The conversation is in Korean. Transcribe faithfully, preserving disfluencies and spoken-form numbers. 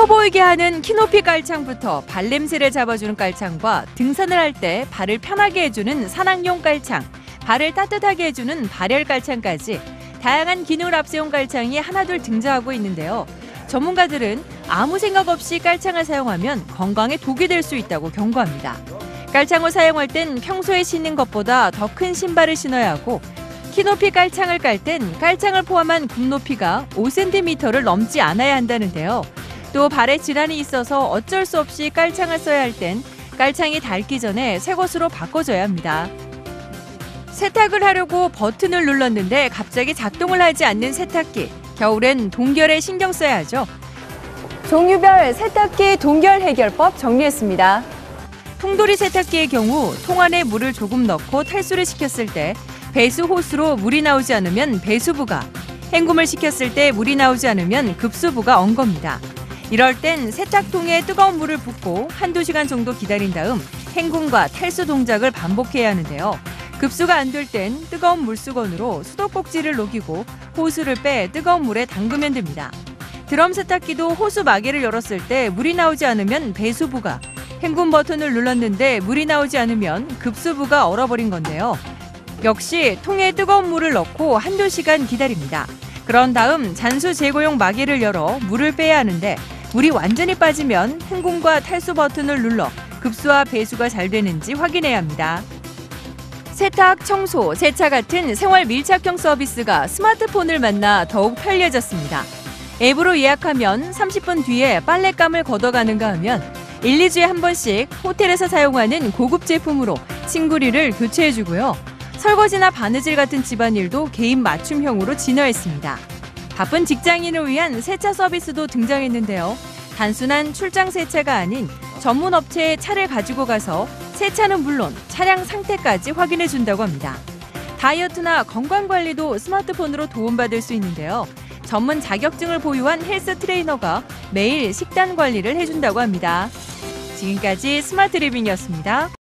커 보이게 하는 키높이 깔창부터 발냄새를 잡아주는 깔창과 등산을 할 때 발을 편하게 해주는 산악용 깔창, 발을 따뜻하게 해주는 발열 깔창까지 다양한 기능을 앞세운 깔창이 하나둘 등장하고 있는데요. 전문가들은 아무 생각 없이 깔창을 사용하면 건강에 독이 될 수 있다고 경고합니다. 깔창을 사용할 땐 평소에 신는 것보다 더 큰 신발을 신어야 하고 키높이 깔창을 깔 땐 깔창을 포함한 굽 높이가 오 센티미터를 넘지 않아야 한다는데요. 또 발에 질환이 있어서 어쩔 수 없이 깔창을 써야 할 땐 깔창이 닳기 전에 새 것으로 바꿔줘야 합니다. 세탁을 하려고 버튼을 눌렀는데 갑자기 작동을 하지 않는 세탁기. 겨울엔 동결에 신경 써야 하죠. 종류별 세탁기 동결 해결법 정리했습니다. 통돌이 세탁기의 경우 통 안에 물을 조금 넣고 탈수를 시켰을 때 배수 호스로 물이 나오지 않으면 배수부가, 헹굼을 시켰을 때 물이 나오지 않으면 급수부가 언 겁니다. 이럴 땐 세탁통에 뜨거운 물을 붓고 한두 시간 정도 기다린 다음 헹굼과 탈수 동작을 반복해야 하는데요. 급수가 안 될 땐 뜨거운 물수건으로 수도꼭지를 녹이고 호스를 빼 뜨거운 물에 담그면 됩니다. 드럼 세탁기도 호스 마개를 열었을 때 물이 나오지 않으면 배수부가, 헹굼 버튼을 눌렀는데 물이 나오지 않으면 급수부가 얼어버린 건데요. 역시 통에 뜨거운 물을 넣고 한두 시간 기다립니다. 그런 다음 잔수 제거용 마개를 열어 물을 빼야 하는데 물이 완전히 빠지면 헹굼과 탈수 버튼을 눌러 급수와 배수가 잘 되는지 확인해야 합니다. 세탁, 청소, 세차 같은 생활 밀착형 서비스가 스마트폰을 만나 더욱 편리해졌습니다. 앱으로 예약하면 삼십 분 뒤에 빨랫감을 걷어가는가 하면 일, 이 주에 한 번씩 호텔에서 사용하는 고급 제품으로 침구리를 교체해주고요. 설거지나 바느질 같은 집안일도 개인 맞춤형으로 진화했습니다. 바쁜 직장인을 위한 세차 서비스도 등장했는데요. 단순한 출장 세차가 아닌 전문 업체에 차를 가지고 가서 세차는 물론 차량 상태까지 확인해 준다고 합니다. 다이어트나 건강관리도 스마트폰으로 도움받을 수 있는데요. 전문 자격증을 보유한 헬스 트레이너가 매일 식단 관리를 해준다고 합니다. 지금까지 스마트 리빙이었습니다.